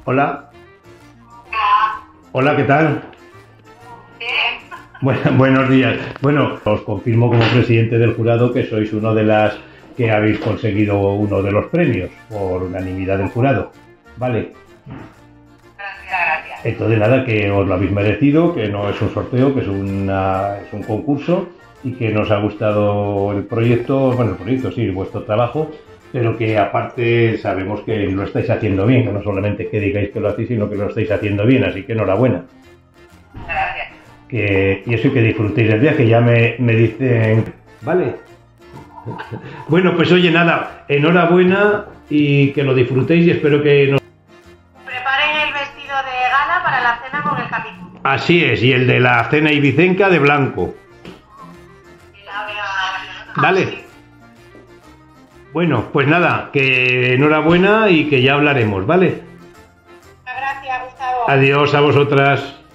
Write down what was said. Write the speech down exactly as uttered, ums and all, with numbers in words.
Hola. Hola, ¿qué tal? Bueno, buenos días. Bueno, os confirmo como presidente del jurado que sois uno de las que habéis conseguido uno de los premios por unanimidad del jurado. Vale. Gracias. Entonces nada, que os lo habéis merecido, que no es un sorteo, que es, una, es un concurso y que nos ha gustado el proyecto, bueno, el proyecto sí, vuestro trabajo, pero que aparte sabemos que lo estáis haciendo bien, que no solamente que digáis que lo hacéis, sino que lo estáis haciendo bien, así que enhorabuena. Gracias. Que, y eso, y que disfrutéis del viaje, ya me, me dicen, vale. Bueno, pues oye, nada, enhorabuena y que lo disfrutéis y espero que nos... Preparen el vestido de gala para la cena con el capitán. Así es, y el de la cena ibicenca de blanco. Vale. Bueno, pues nada, que enhorabuena y que ya hablaremos, ¿vale? Gracias, Gustavo. Adiós a vosotras.